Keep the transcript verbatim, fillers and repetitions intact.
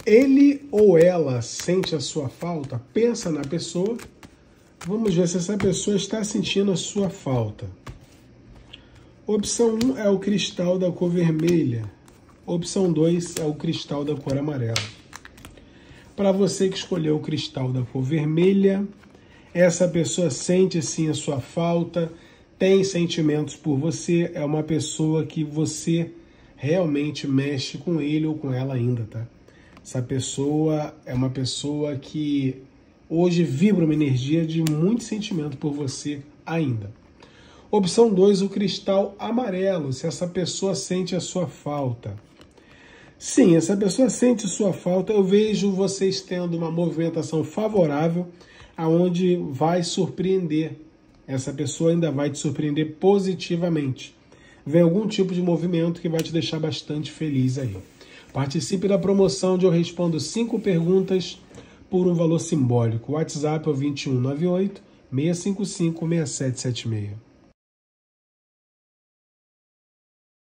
Ele ou ela sente a sua falta? Pensa na pessoa. Vamos ver se essa pessoa está sentindo a sua falta. Opção um é o cristal da cor vermelha. Opção dois é o cristal da cor amarela. Para você que escolheu o cristal da cor vermelha, essa pessoa sente sim a sua falta, tem sentimentos por você, é uma pessoa que você realmente mexe com ele ou com ela ainda, tá? Essa pessoa é uma pessoa que hoje vibra uma energia de muito sentimento por você ainda. Opção dois, o cristal amarelo, se essa pessoa sente a sua falta. Sim, essa pessoa sente a sua falta, eu vejo vocês tendo uma movimentação favorável, aonde vai surpreender. Essa pessoa ainda vai te surpreender positivamente. Vem algum tipo de movimento que vai te deixar bastante feliz aí. Participe da promoção onde eu respondo cinco perguntas por um valor simbólico. O WhatsApp é o dois um nove oito, seis cinco cinco, seis sete sete seis.